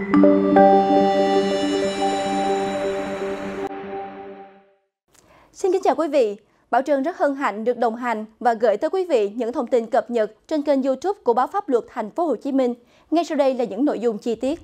Xin kính chào quý vị. Bảo Trân rất hân hạnh được đồng hành và gửi tới quý vị những thông tin cập nhật trên kênh YouTube của Báo Pháp Luật Thành phố Hồ Chí Minh. Ngay sau đây là những nội dung chi tiết.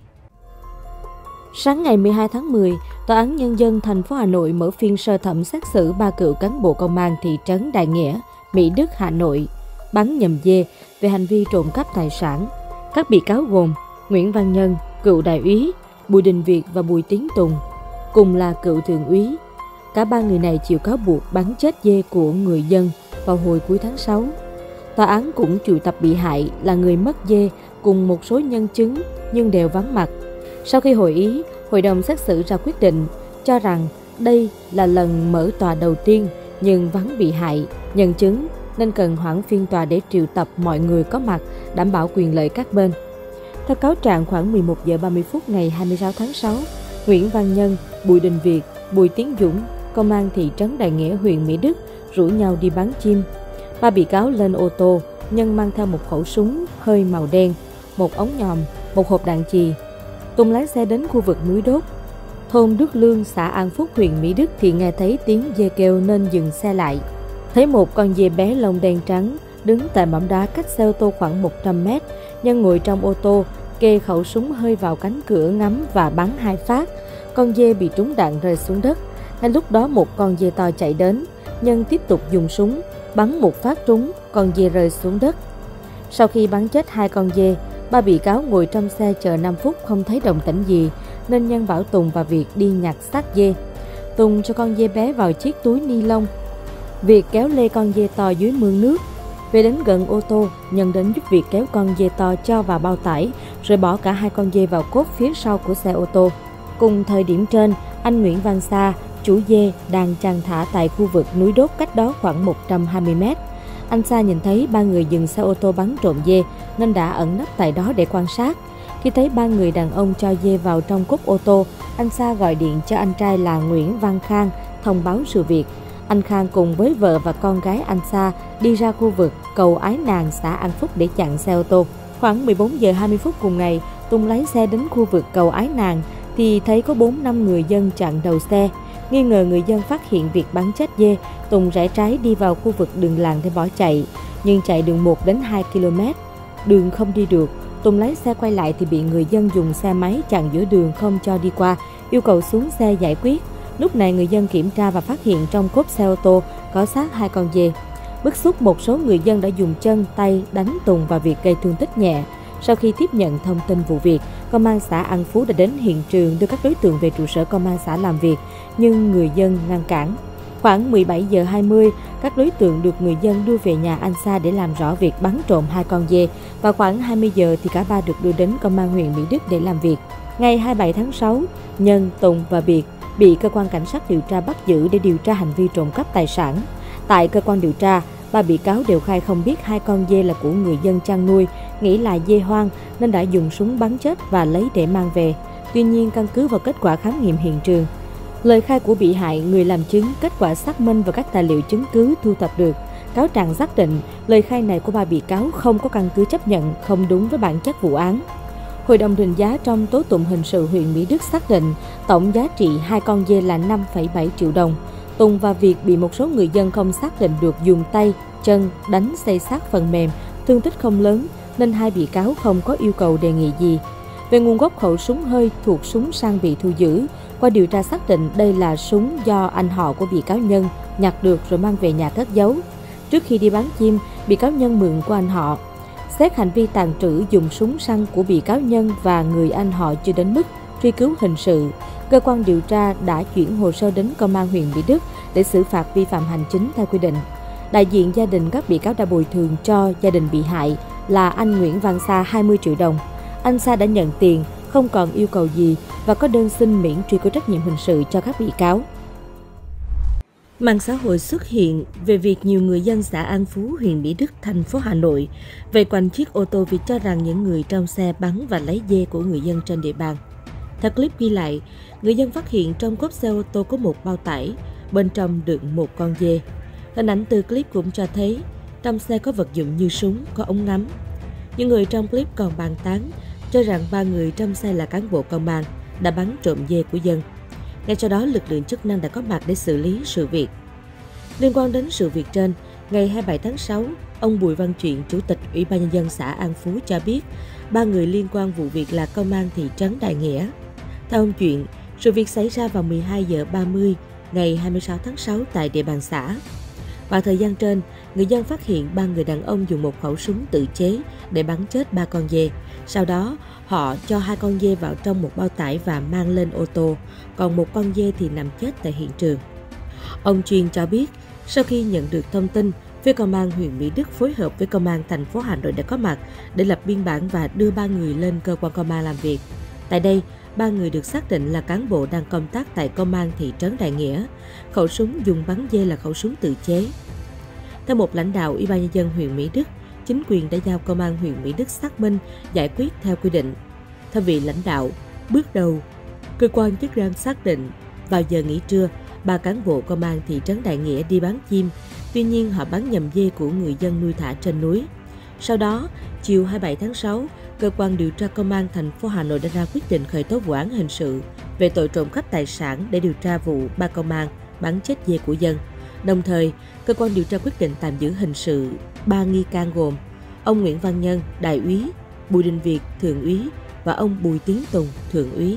Sáng ngày 12 tháng 10, Tòa án Nhân dân thành phố Hà Nội mở phiên sơ thẩm xét xử 3 cựu cán bộ công an thị trấn Đại Nghĩa, Mỹ Đức, Hà Nội, bắn nhầm dê về hành vi trộm cắp tài sản. Các bị cáo gồm Nguyễn Văn Nhân, cựu đại úy, Bùi Đình Việt và Bùi Tiến Tùng, cùng là cựu thượng úy. Cả ba người này chịu cáo buộc bắn chết dê của người dân vào hồi cuối tháng 6. Tòa án cũng triệu tập bị hại là người mất dê cùng một số nhân chứng nhưng đều vắng mặt. Sau khi hội ý, hội đồng xét xử ra quyết định cho rằng đây là lần mở tòa đầu tiên nhưng vắng bị hại, nhân chứng nên cần hoãn phiên tòa để triệu tập mọi người có mặt, đảm bảo quyền lợi các bên. Theo cáo trạng, khoảng 11 giờ 30 phút ngày 26 tháng 6, Nguyễn Văn Nhân, Bùi Đình Việt, Bùi Tiến Dũng, công an thị trấn Đại Nghĩa, huyện Mỹ Đức rủ nhau đi bắn chim. Ba bị cáo lên ô tô, Nhân mang theo một khẩu súng hơi màu đen, một ống nhòm, một hộp đạn chì. Tùng lái xe đến khu vực núi Đốt, thôn Đức Lương, xã An Phúc, huyện Mỹ Đức thì nghe thấy tiếng dê kêu nên dừng xe lại. Thấy một con dê bé lông đen trắng đứng tại mỏm đá cách xe ô tô khoảng 100 mét. Nhân ngồi trong ô tô, kê khẩu súng hơi vào cánh cửa ngắm và bắn 2 phát. Con dê bị trúng đạn rơi xuống đất. Ngay lúc đó một con dê to chạy đến, Nhân tiếp tục dùng súng bắn một phát trúng, con dê rơi xuống đất. Sau khi bắn chết 2 con dê, ba bị cáo ngồi trong xe chờ 5 phút không thấy động tĩnh gì nên Nhân bảo Tùng và Việt đi nhặt xác dê. Tùng cho con dê bé vào chiếc túi ni lông. Việt kéo lê con dê to dưới mương nước. Về đến gần ô tô, Nhân đến giúp Việt kéo con dê to cho vào bao tải rồi bỏ cả 2 con dê vào cốp phía sau của xe ô tô. Cùng thời điểm trên, anh Nguyễn Văn Sa, chủ dê đang chăn thả tại khu vực núi Đốt cách đó khoảng 120 mét. Anh Sa nhìn thấy 3 người dừng xe ô tô bắn trộm dê nên đã ẩn nấp tại đó để quan sát. Khi thấy 3 người đàn ông cho dê vào trong cốp ô tô, anh Sa gọi điện cho anh trai là Nguyễn Văn Khang thông báo sự việc. Anh Khang cùng với vợ và con gái anh Sa đi ra khu vực cầu Ái Nàng, xã An Phúc để chặn xe ô tô. Khoảng 14 giờ 20 phút cùng ngày, Tùng lái xe đến khu vực cầu Ái Nàng thì thấy có 4-5 người dân chặn đầu xe. Nghi ngờ người dân phát hiện việc bắn chết dê, Tùng rẽ trái đi vào khu vực đường làng để bỏ chạy. Nhưng chạy đường 1 đến 2 km, đường không đi được. Tùng lái xe quay lại thì bị người dân dùng xe máy chặn giữa đường không cho đi qua, yêu cầu xuống xe giải quyết. Lúc này người dân kiểm tra và phát hiện trong cốp xe ô tô có xác 2 con dê. Bức xúc, một số người dân đã dùng chân, tay đánh Tùng và Việt gây thương tích nhẹ. Sau khi tiếp nhận thông tin vụ việc, Công an xã An Phú đã đến hiện trường đưa các đối tượng về trụ sở Công an xã làm việc, nhưng người dân ngăn cản. Khoảng 17 giờ 20, các đối tượng được người dân đưa về nhà anh Sa để làm rõ việc bắn trộm 2 con dê và khoảng 20 giờ thì cả ba được đưa đến Công an huyện Mỹ Đức để làm việc. Ngày 27 tháng 6, Nhân, Tùng và Việt bị cơ quan cảnh sát điều tra bắt giữ để điều tra hành vi trộm cắp tài sản. Tại cơ quan điều tra, ba bị cáo đều khai không biết 2 con dê là của người dân chăn nuôi, nghĩ là dê hoang nên đã dùng súng bắn chết và lấy để mang về. Tuy nhiên, căn cứ vào kết quả khám nghiệm hiện trường, lời khai của bị hại, người làm chứng, kết quả xác minh và các tài liệu chứng cứ thu thập được, cáo trạng xác định lời khai này của ba bị cáo không có căn cứ chấp nhận, không đúng với bản chất vụ án. Hội đồng định giá trong tố tụng hình sự huyện Mỹ Đức xác định tổng giá trị 2 con dê là 5,7 triệu đồng. Tùng và Việt bị một số người dân không xác định được dùng tay, chân đánh xây xát phần mềm, thương tích không lớn nên hai bị cáo không có yêu cầu đề nghị gì. Về nguồn gốc khẩu súng hơi thuộc súng săn bị thu giữ, qua điều tra xác định đây là súng do anh họ của bị cáo Nhân nhặt được rồi mang về nhà cất giấu. Trước khi đi bắn chim, bị cáo Nhân mượn của anh họ. Xét hành vi tàng trữ dùng súng săn của bị cáo Nhân và người anh họ chưa đến mức truy cứu hình sự, cơ quan điều tra đã chuyển hồ sơ đến Công an huyện Mỹ Đức để xử phạt vi phạm hành chính theo quy định. Đại diện gia đình các bị cáo đã bồi thường cho gia đình bị hại là anh Nguyễn Văn Sa 20 triệu đồng. Anh Sa đã nhận tiền, không còn yêu cầu gì và có đơn xin miễn truy cứu trách nhiệm hình sự cho các bị cáo. Mạng xã hội xuất hiện về việc nhiều người dân xã An Phú, huyện Mỹ Đức, thành phố Hà Nội vây quanh chiếc ô tô vì cho rằng những người trong xe bắn và lấy dê của người dân trên địa bàn. Theo clip ghi lại, người dân phát hiện trong cốp xe ô tô có một bao tải, bên trong đựng một con dê. Hình ảnh từ clip cũng cho thấy trong xe có vật dụng như súng, có ống ngắm. Những người trong clip còn bàn tán cho rằng 3 người trong xe là cán bộ công an đã bắn trộm dê của dân. Ngay sau đó, lực lượng chức năng đã có mặt để xử lý sự việc. Liên quan đến sự việc trên, ngày 27 tháng 6, ông Bùi Văn Chuyện, Chủ tịch Ủy ban Nhân dân xã An Phú cho biết 3 người liên quan vụ việc là công an thị trấn Đại Nghĩa. Theo ông Chuyện, sự việc xảy ra vào 12 giờ 30 ngày 26 tháng 6 tại địa bàn xã. Vào thời gian trên, người dân phát hiện 3 người đàn ông dùng một khẩu súng tự chế để bắn chết 3 con dê. Sau đó, họ cho 2 con dê vào trong một bao tải và mang lên ô tô, còn một con dê thì nằm chết tại hiện trường. Ông Chuyên cho biết, sau khi nhận được thông tin, phía công an huyện Mỹ Đức phối hợp với công an thành phố Hà Nội đã có mặt để lập biên bản và đưa 3 người lên cơ quan công an làm việc. Tại đây, 3 người được xác định là cán bộ đang công tác tại công an thị trấn Đại Nghĩa. Khẩu súng dùng bắn dê là khẩu súng tự chế. Theo một lãnh đạo Ủy ban Nhân dân huyện Mỹ Đức, chính quyền đã giao công an huyện Mỹ Đức xác minh, giải quyết theo quy định. Theo vị lãnh đạo, bước đầu, cơ quan chức năng xác định vào giờ nghỉ trưa, 3 cán bộ công an thị trấn Đại Nghĩa đi bán chim, tuy nhiên họ bắn nhầm dê của người dân nuôi thả trên núi. Sau đó, chiều 27 tháng 6, cơ quan điều tra công an thành phố Hà Nội đã ra quyết định khởi tố vụ án hình sự về tội trộm cắp tài sản để điều tra vụ 3 công an bắn chết dê của dân. Đồng thời, cơ quan điều tra quyết định tạm giữ hình sự 3 nghi can gồm ông Nguyễn Văn Nhân, đại úy, Bùi Đình Việt, thượng úy và ông Bùi Tiến Tùng, thượng úy.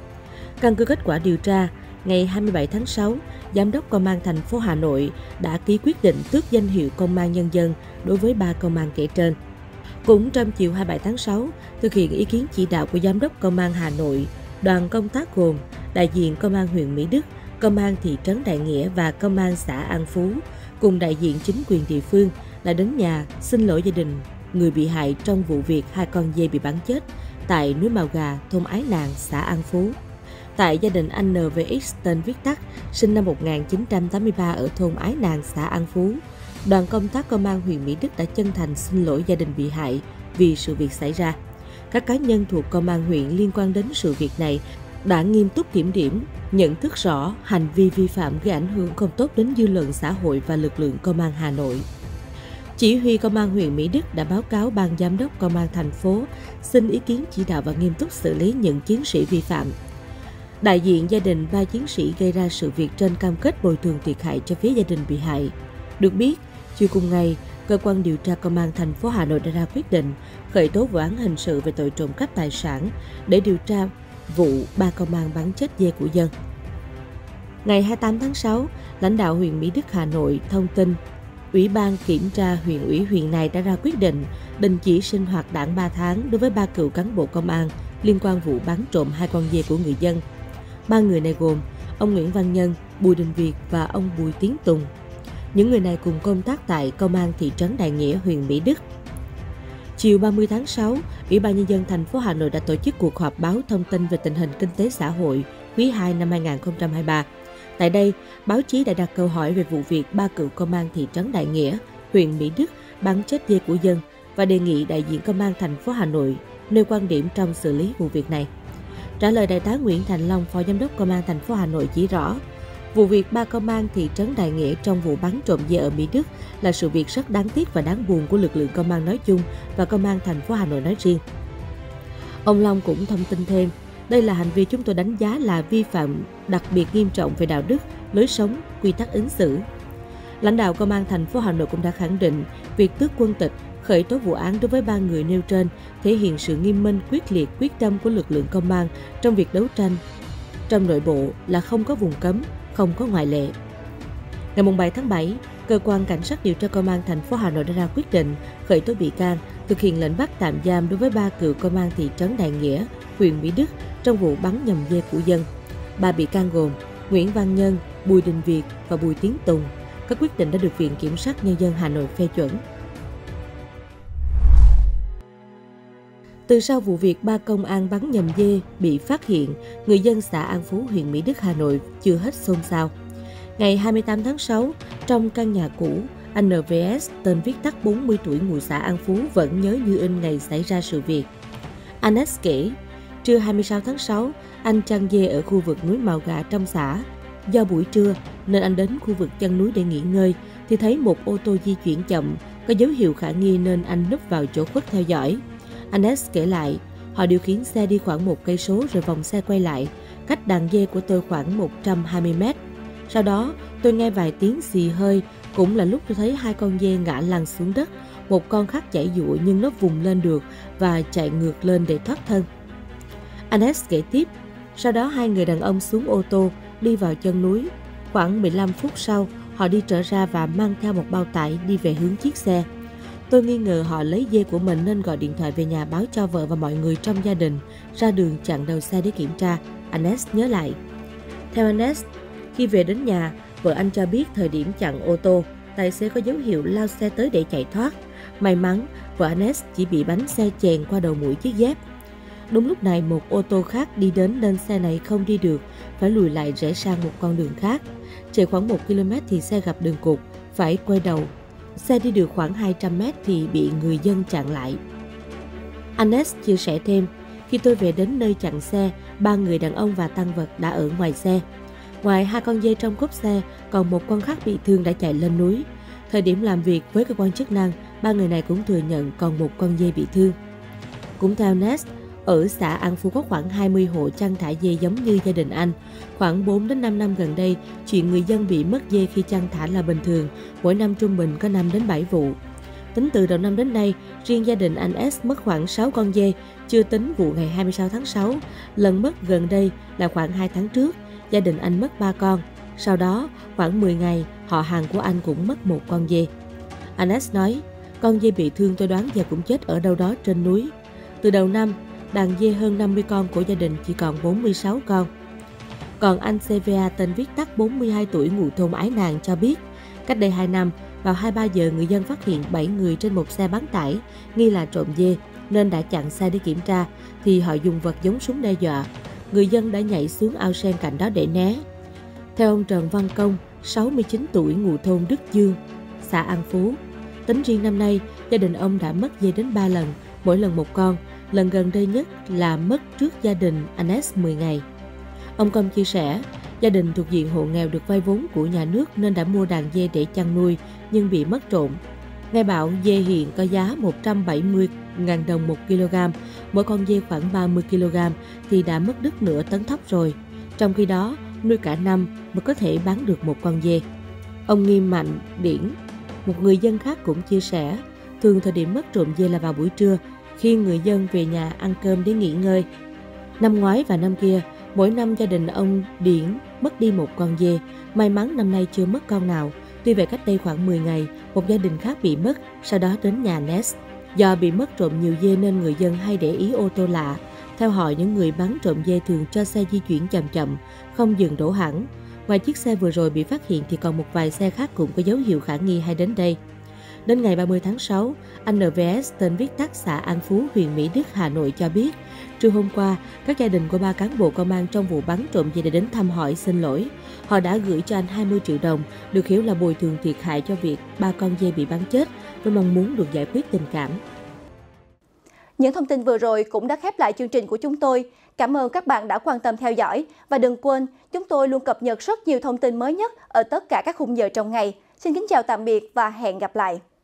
Căn cứ kết quả điều tra, ngày 27 tháng 6, Giám đốc Công an thành phố Hà Nội đã ký quyết định tước danh hiệu Công an Nhân dân đối với 3 công an kể trên. Cũng trong chiều 27 tháng 6, thực hiện ý kiến chỉ đạo của Giám đốc Công an Hà Nội, đoàn công tác gồm đại diện Công an huyện Mỹ Đức, Công an thị trấn Đại Nghĩa và Công an xã An Phú cùng đại diện chính quyền địa phương đã đến nhà xin lỗi gia đình người bị hại trong vụ việc 2 con dê bị bắn chết tại núi Mào Gà, thôn Ái Nàng, xã An Phú. Tại gia đình anh NVX tên viết tắt, sinh năm 1983 ở thôn Ái Nàng, xã An Phú, đoàn công tác công an huyện Mỹ Đức đã chân thành xin lỗi gia đình bị hại vì sự việc xảy ra. Các cá nhân thuộc công an huyện liên quan đến sự việc này đã nghiêm túc kiểm điểm, nhận thức rõ hành vi vi phạm gây ảnh hưởng không tốt đến dư luận xã hội và lực lượng công an Hà Nội. Chỉ huy công an huyện Mỹ Đức đã báo cáo ban giám đốc công an thành phố xin ý kiến chỉ đạo và nghiêm túc xử lý những chiến sĩ vi phạm. Đại diện gia đình 3 chiến sĩ gây ra sự việc trên cam kết bồi thường thiệt hại cho phía gia đình bị hại. Được biết, chiều cùng ngày, cơ quan điều tra công an thành phố Hà Nội đã ra quyết định khởi tố vụ án hình sự về tội trộm cắp tài sản để điều tra vụ 3 công an bắn chết dê của dân. Ngày 28 tháng 6, lãnh đạo huyện Mỹ Đức Hà Nội thông tin Ủy ban kiểm tra huyện ủy huyện này đã ra quyết định đình chỉ sinh hoạt đảng 3 tháng đối với 3 cựu cán bộ công an liên quan vụ bắn trộm 2 con dê của người dân. 3 người này gồm ông Nguyễn Văn Nhân, Bùi Đình Việt và ông Bùi Tiến Tùng. Những người này cùng công tác tại Công an thị trấn Đại Nghĩa, huyện Mỹ Đức. Chiều 30 tháng 6, Ủy ban Nhân dân thành phố Hà Nội đã tổ chức cuộc họp báo thông tin về tình hình kinh tế xã hội quý 2 năm 2023. Tại đây, báo chí đã đặt câu hỏi về vụ việc 3 cựu công an thị trấn Đại Nghĩa, huyện Mỹ Đức bắn chết dê của dân và đề nghị đại diện Công an thành phố Hà Nội nêu quan điểm trong xử lý vụ việc này. Trả lời, Đại tá Nguyễn Thành Long, Phó Giám đốc Công an thành phố Hà Nội chỉ rõ, vụ việc 3 công an thị trấn Đại Nghĩa trong vụ bắn trộm dê ở Mỹ Đức là sự việc rất đáng tiếc và đáng buồn của lực lượng công an nói chung và Công an thành phố Hà Nội nói riêng. Ông Long cũng thông tin thêm, đây là hành vi chúng tôi đánh giá là vi phạm đặc biệt nghiêm trọng về đạo đức, lối sống, quy tắc ứng xử. Lãnh đạo Công an thành phố Hà Nội cũng đã khẳng định việc tước quân tịch, khởi tố vụ án đối với 3 người nêu trên thể hiện sự nghiêm minh, quyết liệt, quyết tâm của lực lượng công an trong việc đấu tranh. Trong nội bộ là không có vùng cấm, không có ngoại lệ. Ngày 7 tháng 7, Cơ quan Cảnh sát điều tra Công an thành phố Hà Nội đã ra quyết định khởi tố bị can, thực hiện lệnh bắt tạm giam đối với 3 cựu công an thị trấn Đại Nghĩa, huyện Mỹ Đức trong vụ bắn nhầm dê của dân. 3 bị can gồm Nguyễn Văn Nhân, Bùi Đình Việt và Bùi Tiến Tùng. Các quyết định đã được Viện Kiểm sát Nhân dân Hà Nội phê chuẩn. Từ sau vụ việc 3 công an bắn nhầm dê bị phát hiện, người dân xã An Phú, huyện Mỹ Đức, Hà Nội chưa hết xôn xao. Ngày 28 tháng 6, trong căn nhà cũ, anh NVS, tên viết tắt 40 tuổi ngụ xã An Phú vẫn nhớ như in ngày xảy ra sự việc. Anh S kể, trưa 26 tháng 6, anh chăn dê ở khu vực núi Mào Gà trong xã. Do buổi trưa nên anh đến khu vực chân núi để nghỉ ngơi thì thấy một ô tô di chuyển chậm, có dấu hiệu khả nghi nên anh núp vào chỗ khuất theo dõi. Anh S kể lại, Họ điều khiển xe đi khoảng 1 cây số rồi vòng xe quay lại, cách đàn dê của tôi khoảng 120 mét. Sau đó, tôi nghe vài tiếng xì hơi, cũng là lúc tôi thấy 2 con dê ngã lăn xuống đất. Một con khác giãy giụa nhưng nó vùng lên được và chạy ngược lên để thoát thân. Anes kể tiếp, sau đó 2 người đàn ông xuống ô tô, đi vào chân núi. Khoảng 15 phút sau, họ đi trở ra và mang theo một bao tải đi về hướng chiếc xe. Tôi nghi ngờ họ lấy dê của mình nên gọi điện thoại về nhà báo cho vợ và mọi người trong gia đình, ra đường chặn đầu xe để kiểm tra, Anes nhớ lại. Theo Anes, khi về đến nhà, vợ anh cho biết thời điểm chặn ô tô, tài xế có dấu hiệu lao xe tới để chạy thoát. May mắn, vợ Anes chỉ bị bánh xe chèn qua đầu mũi chiếc dép. Đúng lúc này, một ô tô khác đi đến nên xe này không đi được, phải lùi lại rẽ sang một con đường khác. Chạy khoảng 1 km thì xe gặp đường cụt, phải quay đầu. Xe đi được khoảng 200 mét thì bị người dân chặn lại. Anes chia sẻ thêm, khi tôi về đến nơi chặn xe, 3 người đàn ông và tang vật đã ở ngoài xe. Ngoài 2 con dê trong cốp xe, còn một con khác bị thương đã chạy lên núi. Thời điểm làm việc với cơ quan chức năng, 3 người này cũng thừa nhận còn một con dê bị thương. Cũng theo Anes, ở xã An Phú có khoảng 20 hộ chăn thả dê giống như gia đình anh. Khoảng 4 đến 5 năm gần đây, chuyện người dân bị mất dê khi chăn thả là bình thường, mỗi năm trung bình có 5 đến 7 vụ. Tính từ đầu năm đến nay, riêng gia đình anh S mất khoảng 6 con dê, chưa tính vụ ngày 26 tháng 6. Lần mất gần đây là khoảng 2 tháng trước, gia đình anh mất 3 con. Sau đó, khoảng 10 ngày, họ hàng của anh cũng mất 1 con dê. Anh S nói, con dê bị thương tôi đoán giờ cũng chết ở đâu đó trên núi. Từ đầu năm, đàn dê hơn 50 con của gia đình chỉ còn 46 con. Còn anh CVA tên viết tắt 42 tuổi ngụ thôn Ái Nàng cho biết, cách đây 2 năm, vào 23 giờ người dân phát hiện 7 người trên một xe bán tải, nghi là trộm dê, nên đã chặn xe để kiểm tra, thì họ dùng vật giống súng đe dọa. Người dân đã nhảy xuống ao sen cạnh đó để né. Theo ông Trần Văn Công, 69 tuổi ngụ thôn Đức Dương, xã An Phú, tính riêng năm nay, gia đình ông đã mất dê đến 3 lần, mỗi lần một con. Lần gần đây nhất là mất trước gia đình Anes 10 ngày. Ông Công chia sẻ, gia đình thuộc diện hộ nghèo được vay vốn của nhà nước nên đã mua đàn dê để chăn nuôi nhưng bị mất trộm. Nghe bảo dê hiện có giá 170.000 đồng 1 kg, mỗi con dê khoảng 30 kg thì đã mất đứt nửa tấn thóc rồi. Trong khi đó, nuôi cả năm mới có thể bán được một con dê. Ông Nghiêm Mạnh Điển, một người dân khác cũng chia sẻ, thường thời điểm mất trộm dê là vào buổi trưa, khi người dân về nhà ăn cơm để nghỉ ngơi. Năm ngoái và năm kia, mỗi năm gia đình ông Điển mất đi một con dê, may mắn năm nay chưa mất con nào. Tuy vậy cách đây khoảng 10 ngày, một gia đình khác bị mất, sau đó đến nhà Nes. Do bị mất trộm nhiều dê nên người dân hay để ý ô tô lạ. Theo họ, những người bán trộm dê thường cho xe di chuyển chậm chậm, không dừng đổ hẳn. Ngoài chiếc xe vừa rồi bị phát hiện thì còn một vài xe khác cũng có dấu hiệu khả nghi hay đến đây. Đến ngày 30 tháng 6, anh NVS tên viết tắt xã An Phú, huyện Mỹ Đức, Hà Nội cho biết, trưa hôm qua, các gia đình của 3 cán bộ công an trong vụ bắn trộm dê đã đến thăm hỏi xin lỗi. Họ đã gửi cho anh 20 triệu đồng, được hiểu là bồi thường thiệt hại cho việc 3 con dê bị bắn chết, với mong muốn được giải quyết tình cảm. Những thông tin vừa rồi cũng đã khép lại chương trình của chúng tôi. Cảm ơn các bạn đã quan tâm theo dõi. Và đừng quên, chúng tôi luôn cập nhật rất nhiều thông tin mới nhất ở tất cả các khung giờ trong ngày. Xin kính chào tạm biệt và hẹn gặp lại.